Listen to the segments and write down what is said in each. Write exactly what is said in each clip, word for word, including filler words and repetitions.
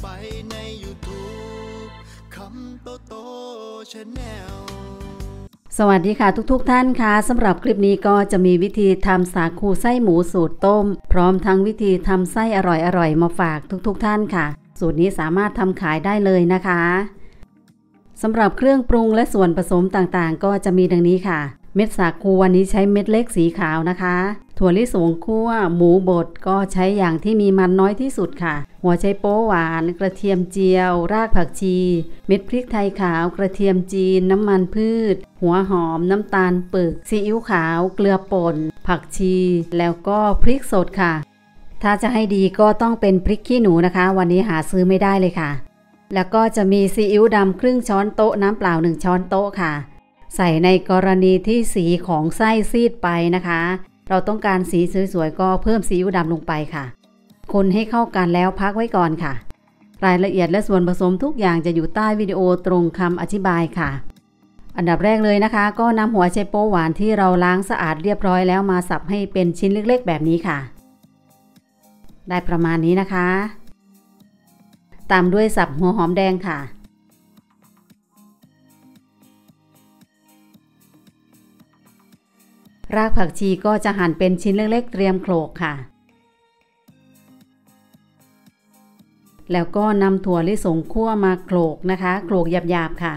ไปใน ยูทูบ คำโตโต Channel สวัสดีค่ะทุกๆ ท่านค่ะสำหรับคลิปนี้ก็จะมีวิธีทำสาคูไส้หมูสูตรต้มพร้อมทั้งวิธีทำไส้อร่อยๆมาฝากทุกๆท่านค่ะสูตรนี้สามารถทำขายได้เลยนะคะสำหรับเครื่องปรุงและส่วนผสมต่างๆก็จะมีดังนี้ค่ะเม็ดสาคูวันนี้ใช้เม็ดเล็กสีขาวนะคะถั่วลิสงคั่วหมูบดก็ใช้อย่างที่มีมันน้อยที่สุดค่ะหัวไชโป๊หวานกระเทียมเจียวรากผักชีเม็ดพริกไทยขาวกระเทียมจีนน้ำมันพืชหัวหอมน้ำตาลปึกซีอิ๊วขาวเกลือป่นผักชีแล้วก็พริกสดค่ะถ้าจะให้ดีก็ต้องเป็นพริกขี้หนูนะคะวันนี้หาซื้อไม่ได้เลยค่ะแล้วก็จะมีซีอิ๊วดำครึ่งช้อนโต๊ะน้ำเปล่าหนึ่งช้อนโต๊ะค่ะใส่ในกรณีที่สีของไส้ซีดไปนะคะเราต้องการสีสวยๆก็เพิ่มซีอิ๊วดำลงไปค่ะคนให้เข้ากันแล้วพักไว้ก่อนค่ะรายละเอียดและส่วนผสมทุกอย่างจะอยู่ใต้วิดีโอตรงคำอธิบายค่ะอันดับแรกเลยนะคะก็นำหัวไชโป๊หวานที่เราล้างสะอาดเรียบร้อยแล้วมาสับให้เป็นชิ้นเล็กๆแบบนี้ค่ะได้ประมาณนี้นะคะตามด้วยสับหัวหอมแดงค่ะรากผักชีก็จะหั่นเป็นชิ้นเล็กๆเตรียมโขลกค่ะแล้วก็นำถั่วลิสงคั่วมาโขลกนะคะโขลกหยาบๆค่ะ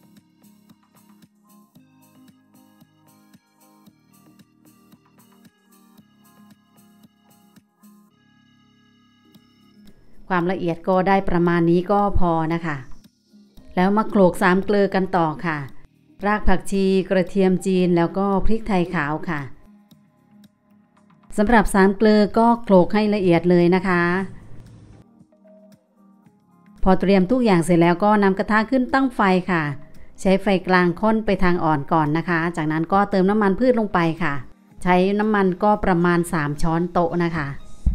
ความละเอียดก็ได้ประมาณนี้ก็พอนะคะแล้วมาโขลกสามเกลือกันต่อค่ะรากผักชีกระเทียมจีนแล้วก็พริกไทยขาวค่ะสำหรับสามเกลือก็โขลกให้ละเอียดเลยนะคะพอเตรียมทุกอย่างเสร็จแล้วก็นำกระทะขึ้นตั้งไฟค่ะใช้ไฟกลางค่อนไปทางอ่อนก่อนนะคะจากนั้นก็เติมน้ำมันพืชลงไปค่ะใช้น้ำมันก็ประมาณสามช้อนโต๊ะนะคะ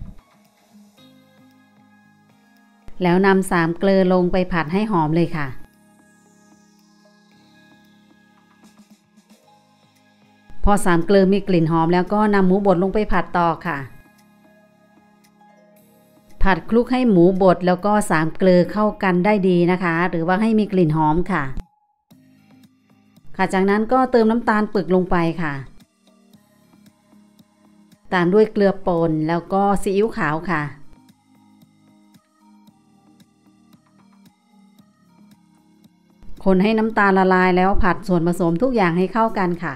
แล้วนำสามเกลือลงไปผัดให้หอมเลยค่ะพอสามเกลือมีกลิ่นหอมแล้วก็นำหมูบดลงไปผัดต่อค่ะผัดคลุกให้หมูบดแล้วก็สามเกลือเข้ากันได้ดีนะคะหรือว่าให้มีกลิ่นหอมค่ะค่ะจากนั้นก็เติมน้ำตาลปึกลงไปค่ะตามด้วยเกลือป่นแล้วก็ซีอิ๊วขาวค่ะคนให้น้ำตาลละลายแล้วผัดส่วนผสมทุกอย่างให้เข้ากันค่ะ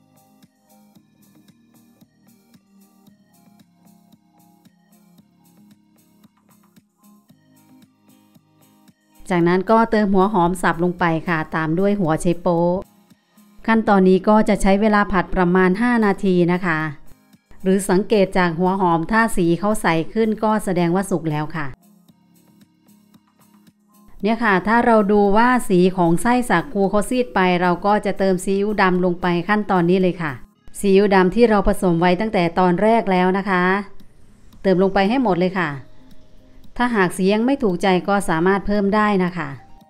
จากนั้นก็เติมหัวหอมสับลงไปค่ะตามด้วยหัวไชโป๊ขั้นตอนนี้ก็จะใช้เวลาผัดประมาณห้านาทีนะคะหรือสังเกตจากหัวหอมถ้าสีเขาใสขึ้นก็แสดงว่าสุกแล้วค่ะเนี่ยค่ะถ้าเราดูว่าสีของไส้สาคูเขาซีดไปเราก็จะเติมซีอิ๊วดำลงไปขั้นตอนนี้เลยค่ะซีอิ๊วดำที่เราผสมไว้ตั้งแต่ตอนแรกแล้วนะคะเติมลงไปให้หมดเลยค่ะถ้าหากสียังไม่ถูกใจก็สามารถเพิ่มได้นะคะ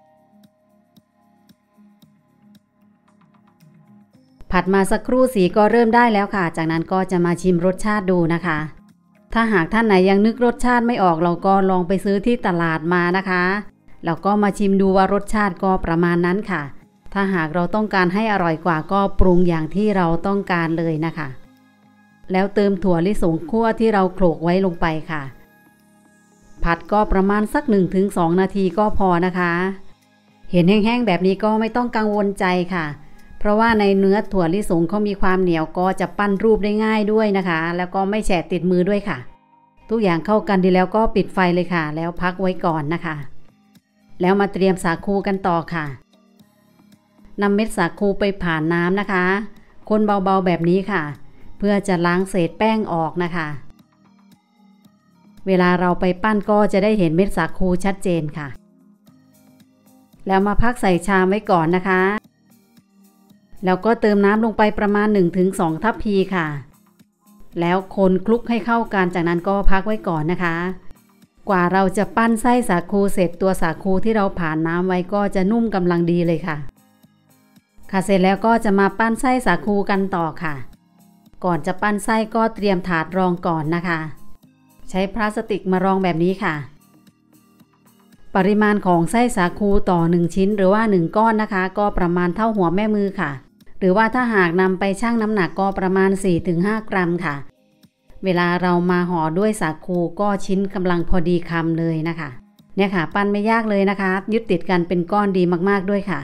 ผัดมาสักครู่สีก็เริ่มได้แล้วค่ะจากนั้นก็จะมาชิมรสชาติดูนะคะถ้าหากท่านไหนยังนึกรสชาติไม่ออกเราก็ลองไปซื้อที่ตลาดมานะคะแล้วก็มาชิมดูว่ารสชาติก็ประมาณนั้นค่ะถ้าหากเราต้องการให้อร่อยกว่าก็ปรุงอย่างที่เราต้องการเลยนะคะแล้วเติมถั่วลิสงคั่วที่เราโขลกไว้ลงไปค่ะผัดก็ประมาณสัก หนึ่งถึงสอง นาทีก็พอนะคะเห็นแห้งๆแบบนี้ก็ไม่ต้องกังวลใจค่ะเพราะว่าในเนื้อถั่วลิสงเขามีความเหนียวก็จะปั้นรูปได้ง่ายด้วยนะคะแล้วก็ไม่แฉะติดมือด้วยค่ะทุกอย่างเข้ากันดีแล้วก็ปิดไฟเลยค่ะแล้วพักไว้ก่อนนะคะแล้วมาเตรียมสาคูกันต่อค่ะนำเม็ดสาคูไปผ่านน้ำนะคะคนเบาๆแบบนี้ค่ะเพื่อจะล้างเศษแป้งออกนะคะเวลาเราไปปั้นก็จะได้เห็นเม็ดสาคูชัดเจนค่ะแล้วมาพักใส่ชามไว้ก่อนนะคะแล้วก็เติมน้ำลงไปประมาณ หนึ่งถึงสอง ทัพพีค่ะแล้วคนคลุกให้เข้ากันจากนั้นก็พักไว้ก่อนนะคะกว่าเราจะปั้นไส้สาคูเสร็จตัวสาคูที่เราผ่านน้ำไว้ก็จะนุ่มกำลังดีเลยค่ะค่ะเสร็จแล้วก็จะมาปั้นไส้สาคูกันต่อค่ะก่อนจะปั้นไส้ก็เตรียมถาดรองก่อนนะคะใช้พลาสติกมารองแบบนี้ค่ะปริมาณของไส้สาคูต่อหนึ่งชิ้นหรือว่าหนึ่งก้อนนะคะก็ประมาณเท่าหัวแม่มือค่ะหรือว่าถ้าหากนำไปชั่งน้ำหนักก็ประมาณ สี่ถึงห้า กรัมค่ะเวลาเรามาห่อด้วยสาคูก็ชิ้นกำลังพอดีคำเลยนะคะเนี่ยค่ะปั้นไม่ยากเลยนะคะยึดติดกันเป็นก้อนดีมากๆด้วยค่ะ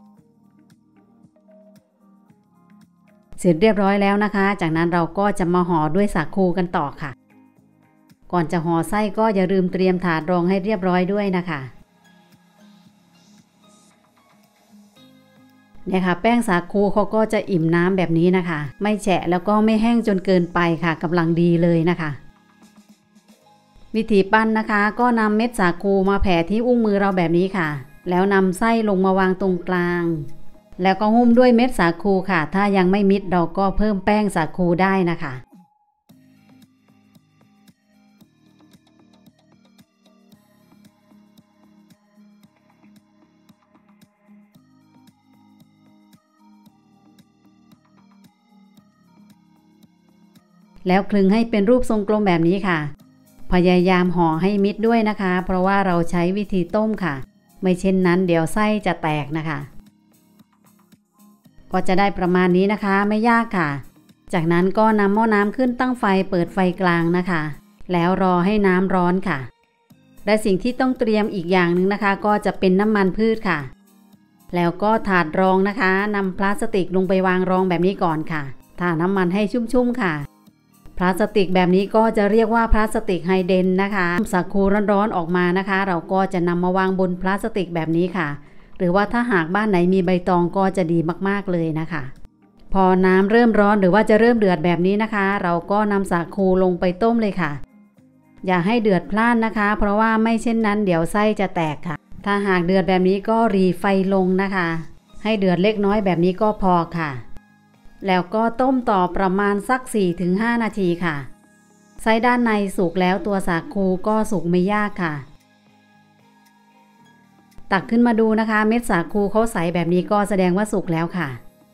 เสร็จเรียบร้อยแล้วนะคะจากนั้นเราก็จะมาห่อด้วยสาคูกันต่อค่ะก่อนจะห่อไส้ก็อย่าลืมเตรียมถาดรองให้เรียบร้อยด้วยนะคะเนี่ยค่ะแป้งสาคูเขาก็จะอิ่มน้ำแบบนี้นะคะไม่แฉะแล้วก็ไม่แห้งจนเกินไปค่ะกำลังดีเลยนะคะวิธีปั้นนะคะก็นำเม็ดสาคูมาแผ่ที่อุ้งมือเราแบบนี้ค่ะแล้วนำไส้ลงมาวางตรงกลางแล้วก็หุ้มด้วยเม็ดสาคูค่ะถ้ายังไม่มิดเราก็เพิ่มแป้งสาคูได้นะคะแล้วคลึงให้เป็นรูปทรงกลมแบบนี้ค่ะพยายามห่อให้มิดด้วยนะคะเพราะว่าเราใช้วิธีต้มค่ะไม่เช่นนั้นเดี๋ยวไส้จะแตกนะคะก็จะได้ประมาณนี้นะคะไม่ยากค่ะจากนั้นก็นำหม้อน้ำขึ้นตั้งไฟเปิดไฟกลางนะคะแล้วรอให้น้ำร้อนค่ะและสิ่งที่ต้องเตรียมอีกอย่างหนึ่งนะคะก็จะเป็นน้ำมันพืชค่ะแล้วก็ถาดรองนะคะนำพลาสติกลงไปวางรองแบบนี้ก่อนค่ะทาน้ำมันให้ชุ่มๆค่ะพลาสติกแบบนี้ก็จะเรียกว่าพลาสติกไฮเดนนะคะสาคูร้อนๆออกมานะคะเราก็จะนำมาวางบนพลาสติกแบบนี้ค่ะหรือว่าถ้าหากบ้านไหนมีใบตองก็จะดีมากๆเลยนะคะพอน้ำเริ่มร้อนหรือว่าจะเริ่มเดือดแบบนี้นะคะเราก็นำสาคูลงไปต้มเลยค่ะอย่าให้เดือดพล่านนะคะเพราะว่าไม่เช่นนั้นเดี๋ยวไส้จะแตกค่ะถ้าหากเดือดแบบนี้ก็รีไฟลงนะคะให้เดือดเล็กน้อยแบบนี้ก็พอค่ะแล้วก็ต้มต่อประมาณสัก สี่ถึงห้า นาทีค่ะไส้ด้านในสุกแล้วตัวสาคูก็สุกไม่ยากค่ะตักขึ้นมาดูนะคะเม็ดสาคูเขาใสแบบนี้ก็แสดงว่าสุกแล้วค่ะ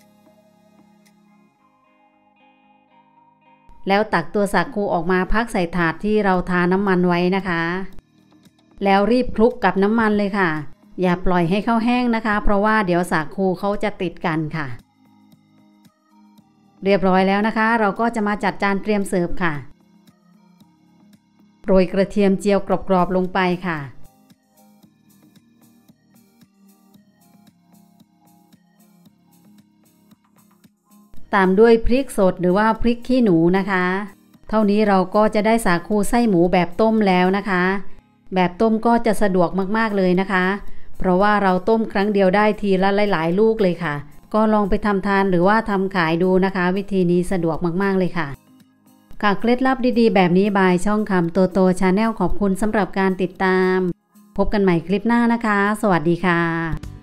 แล้วตักตัวสาคูออกมาพักใส่ถาดที่เราทาน้ำมันไว้นะคะแล้วรีบคลุกกับน้ำมันเลยค่ะอย่าปล่อยให้เขาแห้งนะคะเพราะว่าเดี๋ยวสาคูเขาจะติดกันค่ะเรียบร้อยแล้วนะคะเราก็จะมาจัดจานเตรียมเสิร์ฟค่ะโรยกระเทียมเจียวกรอบๆลงไปค่ะตามด้วยพริกสดหรือว่าพริกขี้หนูนะคะเท่านี้เราก็จะได้สาคูไส้หมูแบบต้มแล้วนะคะแบบต้มก็จะสะดวกมากๆเลยนะคะเพราะว่าเราต้มครั้งเดียวได้ทีละหลายๆลูกเลยค่ะก็ลองไปทำทานหรือว่าทำขายดูนะคะวิธีนี้สะดวกมากๆเลยค่ะค่ะเคล็ดลับดีๆแบบนี้บายช่องคำโตโตชาแนลขอบคุณสำหรับการติดตามพบกันใหม่คลิปหน้านะคะสวัสดีค่ะ